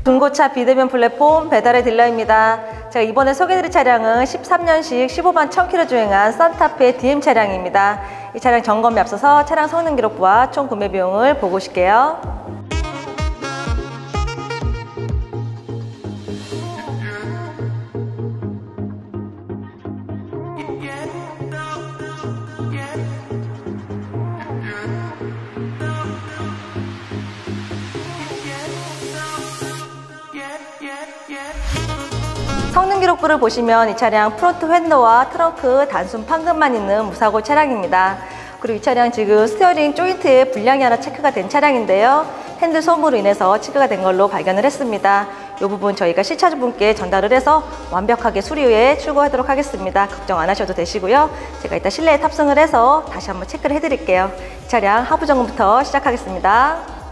중고차 비대면 플랫폼 배달의 딜러입니다. 제가 이번에 소개해드릴 차량은 13년식 15만 1000km 주행한 산타페 DM 차량입니다. 이 차량 점검에 앞서서 차량 성능 기록부와 총 구매 비용을 보고 오실게요. 성능 기록부를 보시면 이 차량 프론트 휀더와 트렁크 단순 판금만 있는 무사고 차량입니다. 그리고 이 차량 지금 스티어링 조인트에 불량이 하나 체크가 된 차량인데요. 핸들 소음으로 인해서 체크가 된 걸로 발견을 했습니다. 이 부분 저희가 실차주분께 전달을 해서 완벽하게 수리 후에 출고하도록 하겠습니다. 걱정 안 하셔도 되시고요. 제가 이따 실내에 탑승을 해서 다시 한번 체크를 해드릴게요. 이 차량 하부 점검부터 시작하겠습니다.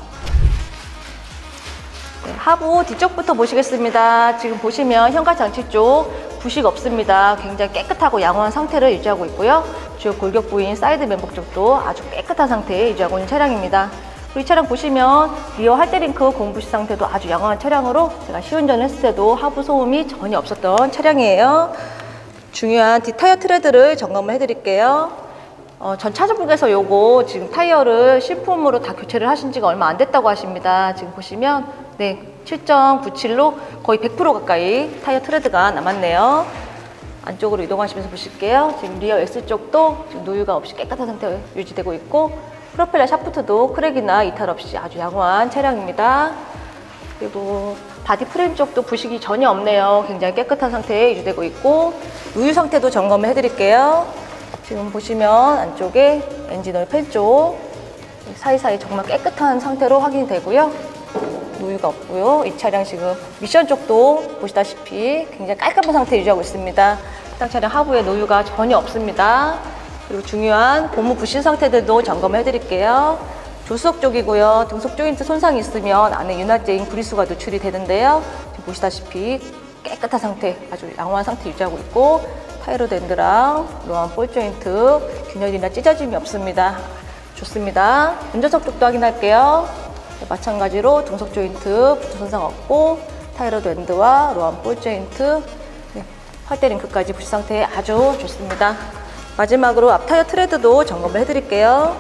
하부 뒤쪽부터 보시겠습니다. 지금 보시면 현관 장치 쪽 부식 없습니다. 굉장히 깨끗하고 양호한 상태를 유지하고 있고요. 주요 골격 부위인 사이드 맨복 쪽도 아주 깨끗한 상태에 유지하고 있는 차량입니다. 그리고 이 차량 보시면 리어 할때링크 공부식 상태도 아주 양호한 차량으로 제가 시운전을 했을 때도 하부 소음이 전혀 없었던 차량이에요. 중요한 뒷타이어 트레드를 점검을 해드릴게요. 전 차주분께서 요거 지금 타이어를 신품으로 다 교체를 하신 지가 얼마 안 됐다고 하십니다. 지금 보시면 7.97로 거의 100% 가까이 타이어 트레드가 남았네요. 안쪽으로 이동하시면서 보실게요. 지금 리어 X쪽도 지금 노유가 없이 깨끗한 상태로 유지되고 있고 프로펠러 샤프트도 크랙이나 이탈 없이 아주 양호한 차량입니다. 그리고 바디 프레임 쪽도 부식이 전혀 없네요. 굉장히 깨끗한 상태에 유지되고 있고 노유 상태도 점검을 해드릴게요. 지금 보시면 안쪽에 엔진 오일 팬 쪽 사이사이 정말 깨끗한 상태로 확인이 되고요. 노유가 없고요. 이 차량 지금 미션 쪽도 보시다시피 굉장히 깔끔한 상태 유지하고 있습니다. 해당 차량 하부에 노유가 전혀 없습니다. 그리고 중요한 고무 부신 상태들도 점검을 해드릴게요. 조수석 쪽이고요. 등속 조인트 손상이 있으면 안에 윤활제인 구리수가 노출이 되는데요. 지금 보시다시피 깨끗한 상태, 아주 양호한 상태 유지하고 있고 타이로드 핸드랑 로한 볼 조인트 균열이나 찢어짐이 없습니다. 좋습니다. 운전석 쪽도 확인할게요. 마찬가지로 등속 조인트 부수 손상 없고 타이로드 핸드와 로한 볼 조인트 활대 링크까지 부식 상태 아주 좋습니다. 마지막으로 앞 타이어 트레드도 점검을 해드릴게요.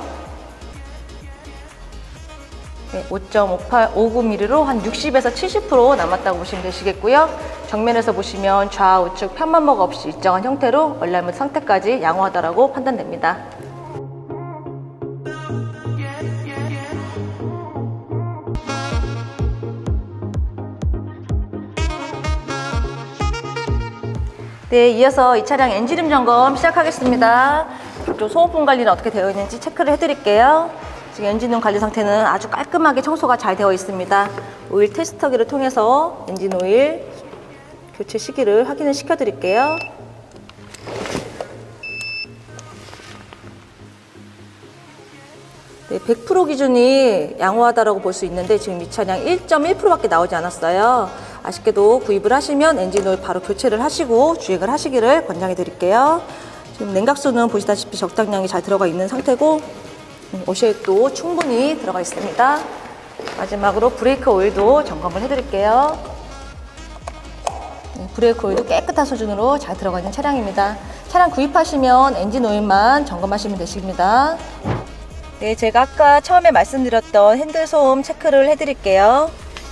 5.59mm로 한 60에서 70% 남았다고 보시면 되시겠고요. 정면에서 보시면 좌우측 편만모가 없이 일정한 형태로 얼라이먼트 상태까지 양호하다고 판단됩니다. 네, 이어서 이 차량 엔진음 점검 시작하겠습니다. 이쪽 소모품 관리는 어떻게 되어 있는지 체크를 해드릴게요. 지금 엔진음 관리 상태는 아주 깔끔하게 청소가 잘 되어 있습니다. 오일 테스터기를 통해서 엔진 오일 교체 시기를 확인을 시켜드릴게요. 네, 100% 기준이 양호하다고 볼 수 있는데 지금 이 차량 1.1%밖에 나오지 않았어요. 아쉽게도 구입을 하시면 엔진오일 바로 교체를 하시고 주행을 하시기를 권장해 드릴게요. 지금 냉각수는 보시다시피 적당량이 잘 들어가 있는 상태고 오일도 충분히 들어가 있습니다. 마지막으로 브레이크 오일도 점검을 해드릴게요. 브레이크 오일도 깨끗한 수준으로 잘 들어가 있는 차량입니다. 차량 구입하시면 엔진 오일만 점검하시면 되십니다. 네, 제가 아까 처음에 말씀드렸던 핸들 소음 체크를 해드릴게요.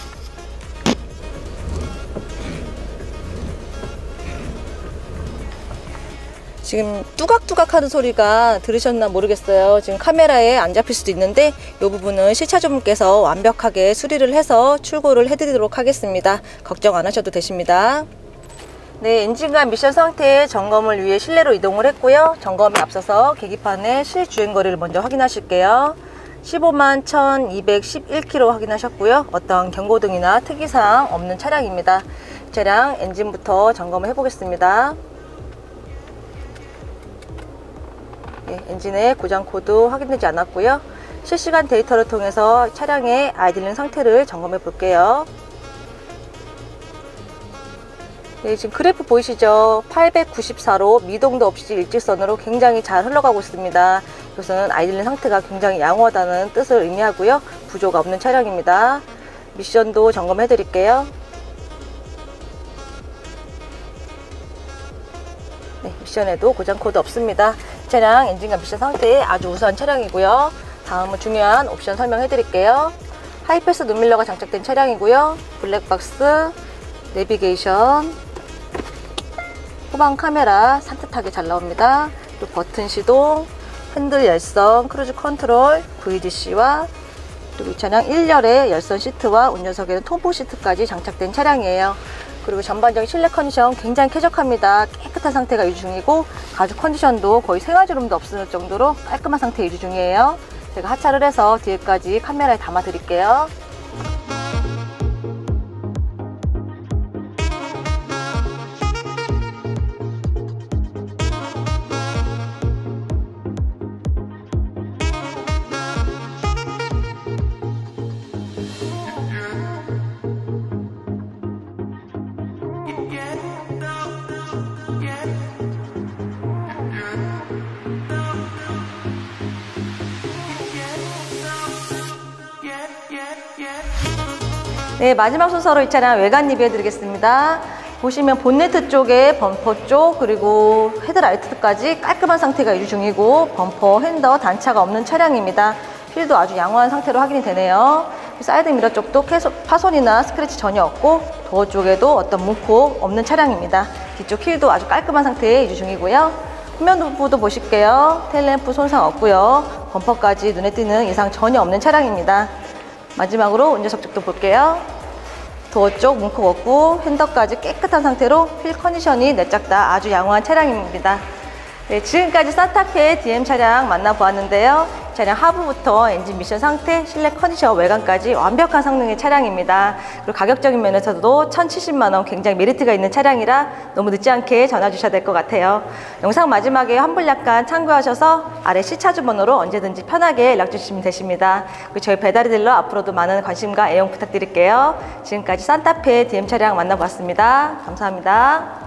지금 뚜각뚜각 하는 소리가 들으셨나 모르겠어요. 지금 카메라에 안 잡힐 수도 있는데 이 부분은 실차주분께서 완벽하게 수리를 해서 출고를 해드리도록 하겠습니다. 걱정 안 하셔도 되십니다. 네, 엔진과 미션 상태 점검을 위해 실내로 이동을 했고요. 점검에 앞서서 계기판의 실주행거리를 먼저 확인하실게요. 15만 1211km 확인하셨고요. 어떤 경고등이나 특이사항 없는 차량입니다. 차량 엔진부터 점검을 해보겠습니다. 네, 엔진의 고장 코드 확인되지 않았고요. 실시간 데이터를 통해서 차량의 아이들링 상태를 점검해 볼게요. 네, 지금 그래프 보이시죠? 894로 미동도 없이 일직선으로 굉장히 잘 흘러가고 있습니다. 이것은 아이들링 상태가 굉장히 양호하다는 뜻을 의미하고요. 부조가 없는 차량입니다. 미션도 점검해 드릴게요. 네, 미션에도 고장 코드 없습니다. 이 차량 엔진과 미션 상태에 아주 우수한 차량이고요. 다음은 중요한 옵션 설명해 드릴게요. 하이패스 눈밀러가 장착된 차량이고요. 블랙박스, 내비게이션, 후방 카메라 산뜻하게 잘 나옵니다. 또 버튼 시동, 핸들 열선, 크루즈 컨트롤, VDC와 그리고 이 차량 1열에 열선 시트와 운전석에는 통풍 시트까지 장착된 차량이에요. 그리고 전반적인 실내 컨디션 굉장히 쾌적합니다. 깨끗한 상태가 유지 중이고 가죽 컨디션도 거의 생활주름도 없을 정도로 깔끔한 상태 유지 중이에요. 제가 하차를 해서 뒤에까지 카메라에 담아 드릴게요. 네, 마지막 순서로 이 차량 외관 리뷰해 드리겠습니다. 보시면 본네트 쪽에 범퍼 쪽 그리고 헤드라이트까지 깔끔한 상태가 유지 중이고 범퍼, 핸더, 단차가 없는 차량입니다. 휠도 아주 양호한 상태로 확인이 되네요. 사이드 미러 쪽도 파손이나 스크래치 전혀 없고 도어 쪽에도 어떤 문콕 없는 차량입니다. 뒤쪽 휠도 아주 깔끔한 상태에 유지 중이고요. 후면 부분도 보실게요. 테일램프 손상 없고요. 범퍼까지 눈에 띄는 이상 전혀 없는 차량입니다. 마지막으로 운전석 쪽도 볼게요. 도어 쪽 문콕 없고 핸더까지 깨끗한 상태로 휠 컨디션이 내짝다 아주 양호한 차량입니다. 네, 지금까지 산타페 DM 차량 만나보았는데요. 차량 하부부터 엔진 미션 상태, 실내 컨디션, 외관까지 완벽한 성능의 차량입니다. 그리고 가격적인 면에서도 1,070만 원 굉장히 메리트가 있는 차량이라 너무 늦지 않게 전화 주셔야 될 것 같아요. 영상 마지막에 환불 약관 참고하셔서 아래 C차주 번호로 언제든지 편하게 연락 주시면 되십니다. 그리고 저희 배달의 딜러 앞으로도 많은 관심과 애용 부탁드릴게요. 지금까지 산타페 DM 차량 만나보았습니다. 감사합니다.